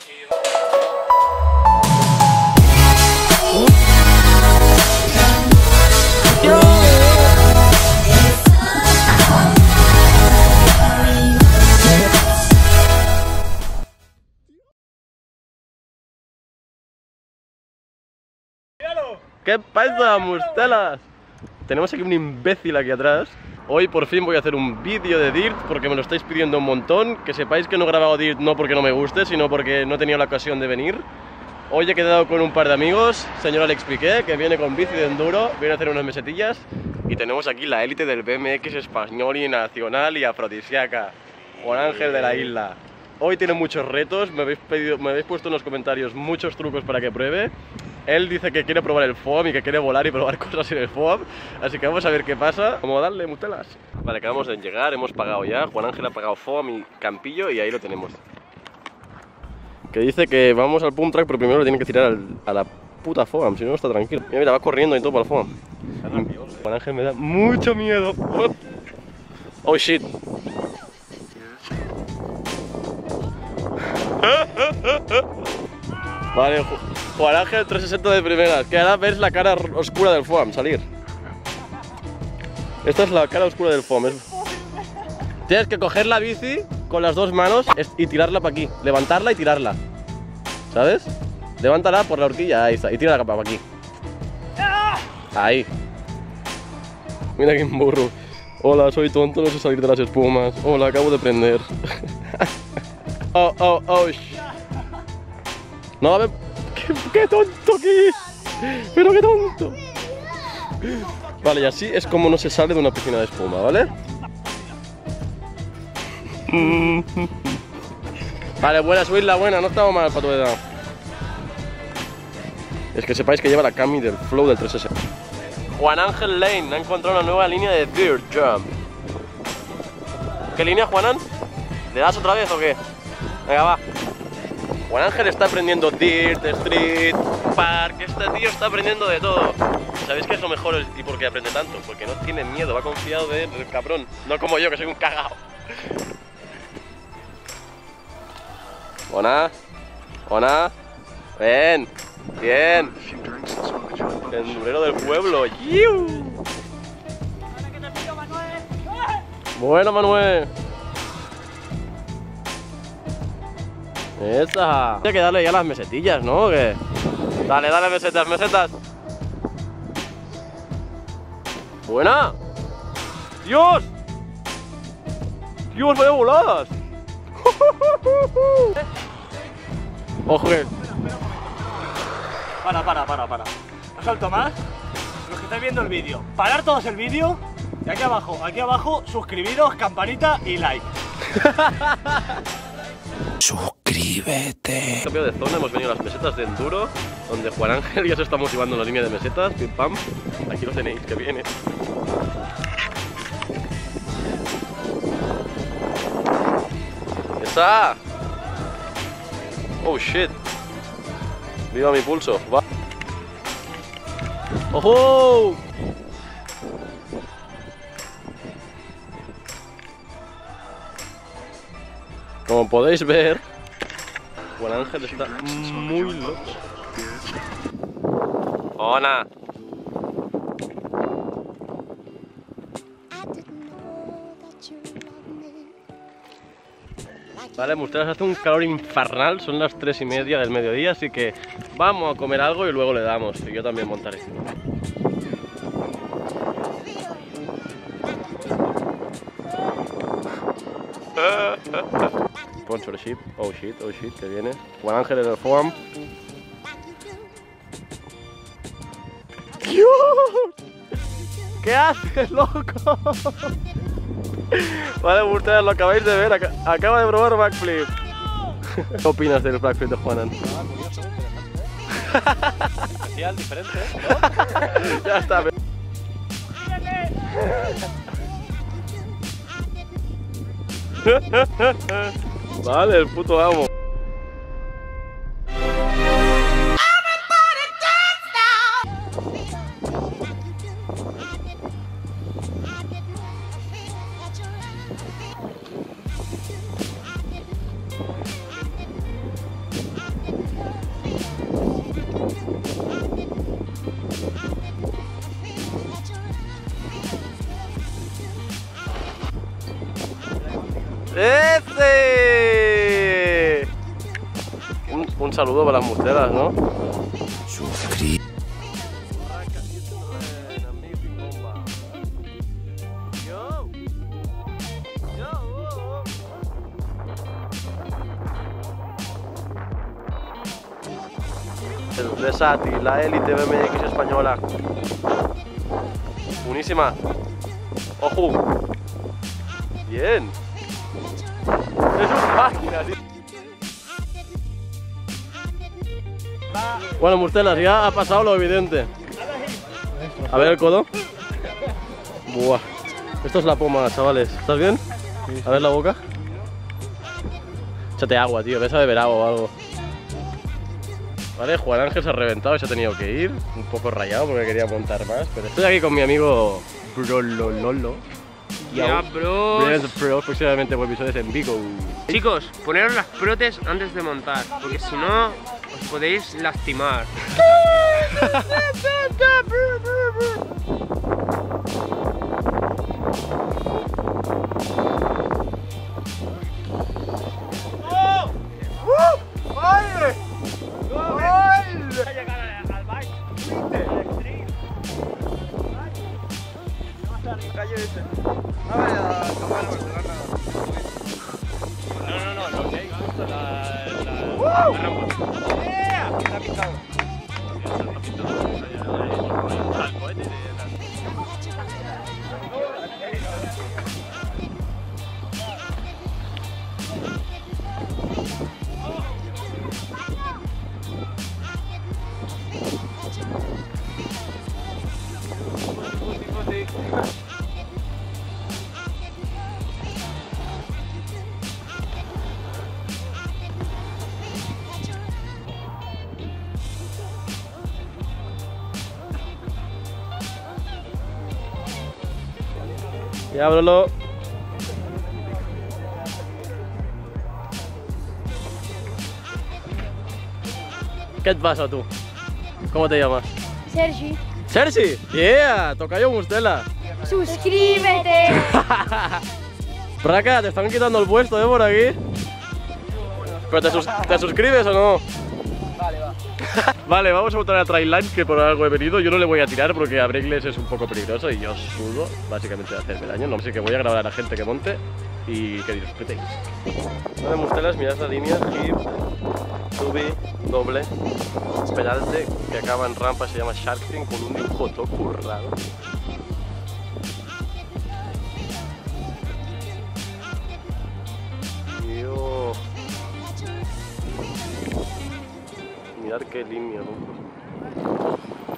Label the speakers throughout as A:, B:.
A: ¿Qué pasa, Mustelas? Tenemos aquí un imbécil aquí atrás. Hoy por fin voy a hacer un vídeo de Dirt porque me lo estáis pidiendo un montón. Que sepáis que no he grabado Dirt no porque no me guste, sino porque no he tenido la ocasión de venir. Hoy he quedado con un par de amigos, señor Alex Piqué, que viene con bici de enduro, viene a hacer unas mesetillas. Y tenemos aquí la élite del BMX español y nacional y afrodisíaca, Juan Ángel de la Isla. Hoy tiene muchos retos, me habéis puesto en los comentarios muchos trucos para que pruebe. Él dice que quiere probar el foam y que quiere volar y probar cosas en el foam. Así que vamos a ver qué pasa. Vamos a darle, Mustelas. Vale, acabamos de llegar, hemos pagado ya. Juan Ángel ha pagado foam y campillo y ahí lo tenemos. Que dice que vamos al pump track, pero primero lo tiene que tirar a la puta foam, si no, no está tranquilo. Mira, mira, va corriendo y todo para el foam. Juan Ángel me da mucho miedo. Oh shit. Vale, Juan Ángel 360 de primeras, que ahora ves la cara oscura del foam salir. Esta es la cara oscura del foam. Tienes que coger la bici con las dos manos y tirarla para aquí. Levantarla y tirarla. ¿Sabes? Levántala por la horquilla, ahí está. Y tírala para aquí. Ahí. Mira qué burro. Hola, soy tonto, no sé salir de las espumas. Hola, acabo de prender. Oh. No, a ver. ¡Qué tonto que es! ¡Pero qué tonto! Vale, y así es como no se sale de una piscina de espuma, ¿vale? Vale, buena, subidla, buena, no estaba mal para tu edad. Es que sepáis que lleva la cami del flow del 360. Juan Ángel Lane ha encontrado una nueva línea de Dirt Jump. ¿Qué línea, Juanan? ¿Le das otra vez o qué? Venga, va. Juan Ángel está aprendiendo Dirt, Street, Park. Este tío está aprendiendo de todo. ¿Sabéis qué es lo mejor y por qué aprende tanto? Porque no tiene miedo, va confiado del cabrón. No como yo, que soy un cagao. Hola. Hola. Ven. Bien. El endurero del pueblo. ¡Yiu! Bueno, Manuel. Esa. Hay que darle ya las mesetillas, ¿no? ¿Qué? Dale, dale mesetas, mesetas. Buena. Dios. Dios, vaya voladas. Ojo que...
B: Para. No salto más. Los que estáis viendo el vídeo, parar todos el vídeo. Y aquí abajo, suscribiros, campanita y like.
A: Suscríbete. Cambio de zona, hemos venido a las mesetas de enduro, donde Juan Ángel ya se está motivando en la línea de mesetas. Pim pam. Aquí lo tenéis, que viene. ¡Esa! Oh shit. Viva mi pulso. Va. ¡Ojo! Como podéis ver, Juan Ángel está muy loco. ¡Hola! Vale, Mustelas, hace un calor infernal, son las 3:30 del mediodía, así que vamos a comer algo y luego le damos, y yo también montaré. Sponsor ship, oh shit, que viene. Juan Ángel en el foam. ¡Dios! ¿Qué haces, loco? Vale, ustedes lo acabáis de ver, acaba de probar backflip. ¿Qué opinas del backflip de Juanan?
B: Hacía diferente, ¿no?
A: Ya está. Vale, el puto amo. Un saludo para las Mustelas, ¿no? El Desati, la élite BMX española. Buenísima. ¡Ojo! Bien. Es una máquina, tío. Bueno, Mustelas, ya ha pasado lo evidente. A ver el codo. Buah. Esto es la poma, chavales. ¿Estás bien? Sí. A ver la boca. Échate agua, tío. Ves a beber agua o algo. Vale, Juan Ángel se ha reventado y se ha tenido que ir. Un poco rayado porque quería montar más. Pero estoy aquí con mi amigo Brolololo.
C: Ya, bro.
A: Próximamente por episodios en Vigo.
C: Chicos, poneros las protes antes de montar, porque si no, os podéis lastimar.
A: Ya, ábrelo. ¿Qué te pasa tú? ¿Cómo te llamas?
D: Sergi,
A: Sergi. Yeah, tocayo Mustela.
D: suscríbete.
A: Praca, te están quitando el puesto, por aquí. ¿Pero te suscribes o no?
B: Vale, va.
A: Vale, vamos a montar a Trailline, que por algo he venido. Yo no le voy a tirar porque a Breakles es un poco peligroso y yo sudo básicamente de hacerme daño. No sé, que voy a grabar a la gente que monte y que disfrutéis. Vale, Mustelas, mirad la línea. Hip, tubi, doble, peralte, que acaba en rampa, se llama Sharkfin, con un dibujo todo currado. Dios. Mirad qué línea, ¿no?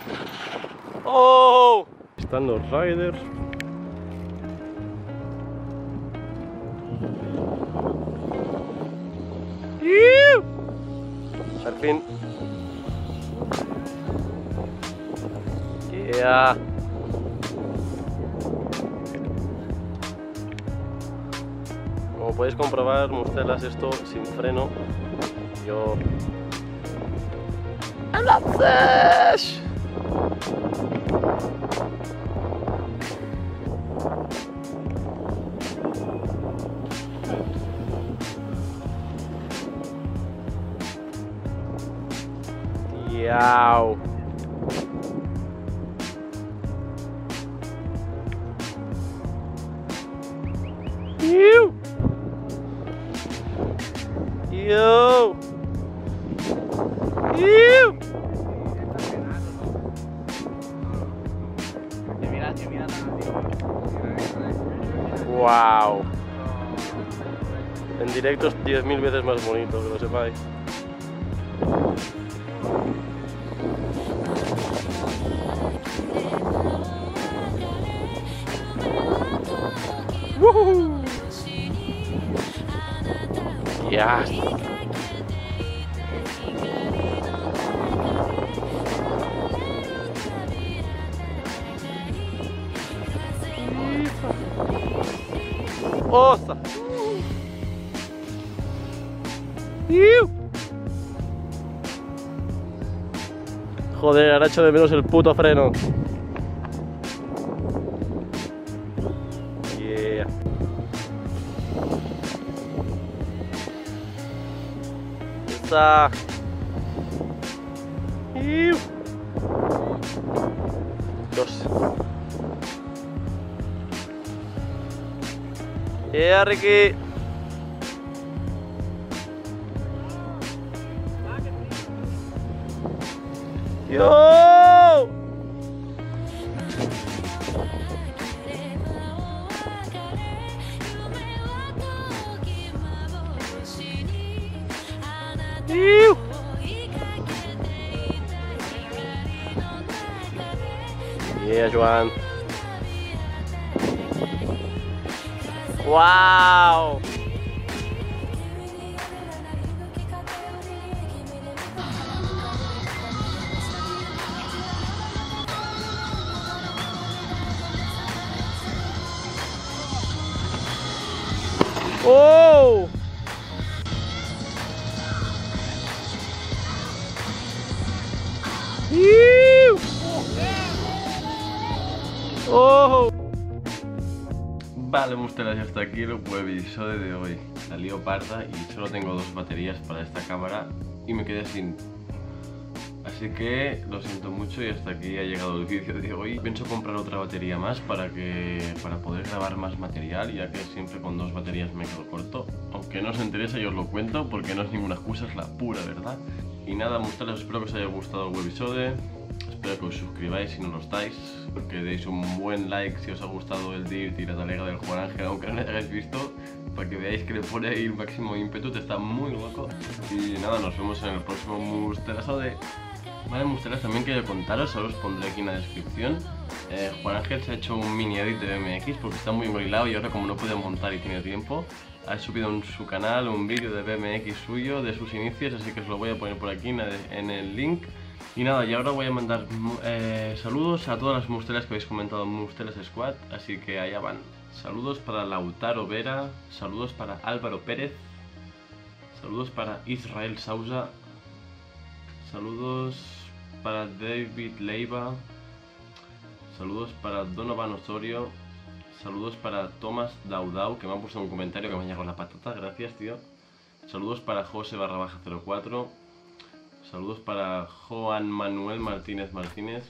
A: ¡Oh! Están los riders. Sharkfin. Yeah. Como podéis comprobar, Mustelas, esto sin freno. Yo... ¡En la flash! Yao. Yo. Yo. Yo. Wow. En directo es 10.000 veces más bonito, que lo sepáis. ¡Woohoo! Yes. ¡Osa! Joder, ahora echo de menos el puto freno. Yeah. Esa. Dios. Yeah, Ricky. Yo. Yeah, Joan. Wow. Oh. Oh. Vale, Mustelas, y hasta aquí el episodio de hoy. La lío parda y solo tengo 2 baterías para esta cámara y me quedé sin. Así que lo siento mucho y hasta aquí ha llegado el vídeo de hoy. Pienso comprar otra batería más para poder grabar más material, ya que siempre con 2 baterías me quedo corto. Aunque no os interesa, yo os lo cuento porque no es ninguna excusa, es la pura verdad. Y nada, Mustelas, espero que os haya gustado el episodio. Espero que os suscribáis si no lo estáis, que deis un buen like si os ha gustado el Dirt y la talega del Juan Ángel, aunque no lo hayáis visto, para que veáis que le pone ahí el máximo ímpetu, te está muy loco. Y nada, nos vemos en el próximo Mustelasode. Vale, Mustelas, también quiero contaros, ahora os pondré aquí en la descripción. Juan Ángel se ha hecho un mini edit de BMX porque está muy engorilado y ahora como no puede montar y tiene tiempo, ha subido en su canal un vídeo de BMX suyo, de sus inicios, así que os lo voy a poner por aquí en el link. Y nada, y ahora voy a mandar saludos a todas las Mustelas que habéis comentado en Mustelas Squad, así que allá van. Saludos para Lautaro Vera, saludos para Álvaro Pérez, saludos para Israel Sousa, saludos para David Leiva, saludos para Donovan Osorio, saludos para Tomás Daudau, que me ha puesto un comentario que me ha llegado la patata, gracias tío. Saludos para Jose_04. Saludos para Joan Manuel Martínez Martínez.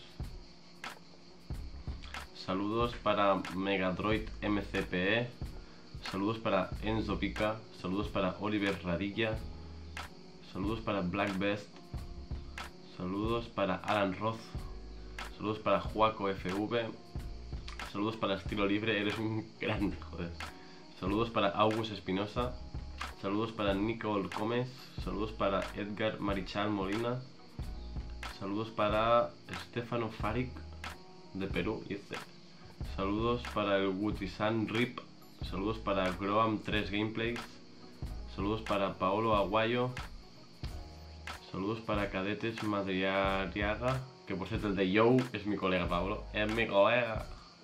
A: Saludos para Megadroid MCPE. Saludos para Enzo Pica. Saludos para Oliver Radilla. Saludos para Black Best. Saludos para Alan Roth. Saludos para Juaco FV. Saludos para Estilo Libre, eres un grande, joder. Saludos para August Espinosa. Saludos para Nicole Gómez. Saludos para Edgar Marichal Molina. Saludos para Stefano Farik de Perú. Saludos para el Wutisan Rip. Saludos para Groam 3 Gameplays. Saludos para Paolo Aguayo. Saludos para Cadetes Madriariaga, que por cierto el de Yo es mi colega Paolo. Es mi colega.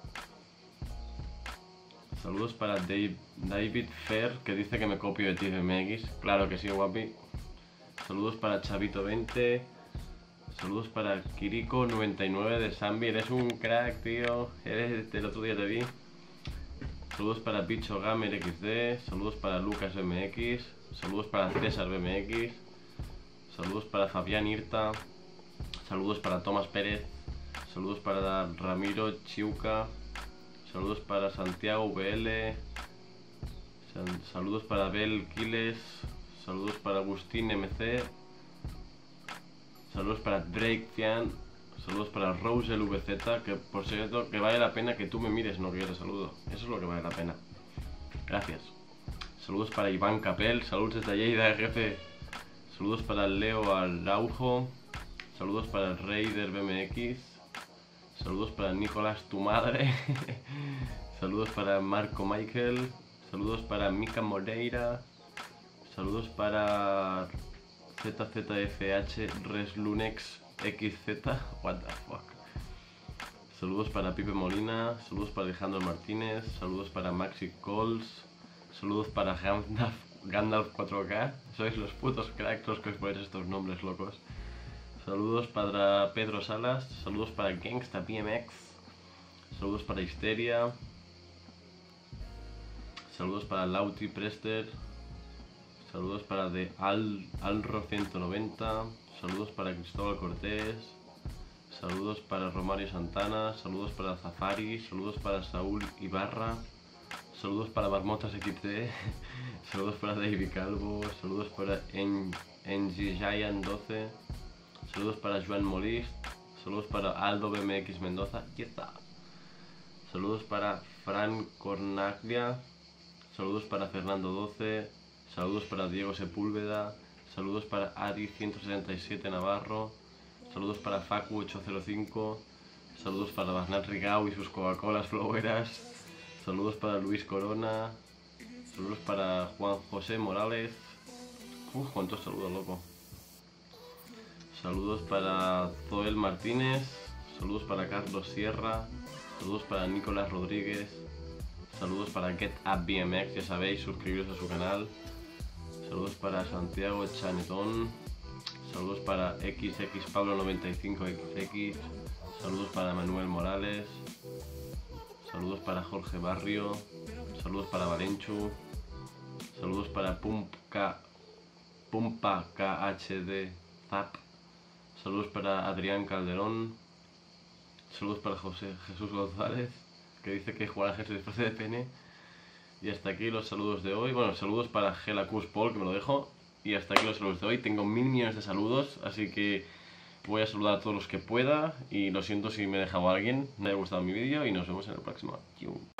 A: Saludos para David Fer, que dice que me copio de TFMX. Claro que sí, guapi. Saludos para Chavito20. Saludos para Kiriko99 de Zambi. Eres un crack, tío. El otro día te vi. Saludos para Bicho Gamer XD. Saludos para Lucas BMX. Saludos para César BMX. Saludos para Fabián Irta. Saludos para Tomás Pérez. Saludos para Ramiro Chiuca. Saludos para Santiago VL. Saludos para Bel Quiles. Saludos para Agustín MC. Saludos para Drake Fian. Saludos para Rosel VZ. Que por cierto, que vale la pena que tú me mires, no que yo te saludo. Eso es lo que vale la pena. Gracias. Saludos para Iván Capel. Saludos desde Lleida, jefe. Saludos para Leo Araujo. Saludos para el Raider BMX. Saludos para Nicolás, tu madre. Saludos para Marco Michael. Saludos para Mika Moreira. Saludos para ZZFH Reslunex XZ. What the fuck. Saludos para Pipe Molina. Saludos para Alejandro Martínez. Saludos para Maxi Coles. Saludos para Gandalf 4K. Sois los putos cracks los que os ponéis estos nombres locos. Saludos para Pedro Salas. Saludos para Gangsta BMX. Saludos para Histeria. Saludos para Lauti Prester. Saludos para de Alro190. Saludos para Cristóbal Cortés. Saludos para Romario Santana. Saludos para Zafari. Saludos para Saúl Ibarra. Saludos para Marmotas XD. Saludos para David Calvo. Saludos para NGGiant12. Saludos para Joan Molist. Saludos para Aldo BMX Mendoza. Aquí está. Saludos para Fran Cornaglia. Saludos para Fernando 12. Saludos para Diego Sepúlveda. Saludos para Ari177 Navarro. Saludos para Facu805. Saludos para Bernat Rigau y sus Coca-Colas floweras. Saludos para Luis Corona. Saludos para Juan José Morales. Cuántos saludos, loco. Saludos para Zoel Martínez. Saludos para Carlos Sierra. Saludos para Nicolás Rodríguez. Saludos para Get Up BMX, ya sabéis, suscribiros a su canal. Saludos para Santiago Chanetón. Saludos para XX Pablo95XX. Saludos para Manuel Morales. Saludos para Jorge Barrio. Saludos para Valenchu. Saludos para Pumpa KHD Zap. Saludos para Adrián Calderón. Saludos para Jesús González, que dice que jugará Jesús disfraz de pene. Y hasta aquí los saludos de hoy. Bueno, saludos para Gelacus Paul, que me lo dejo. Y hasta aquí los saludos de hoy. Tengo 1000 millones de saludos, así que voy a saludar a todos los que pueda. Y lo siento si me he dejado a alguien. Me ha gustado mi vídeo y nos vemos en el próximo.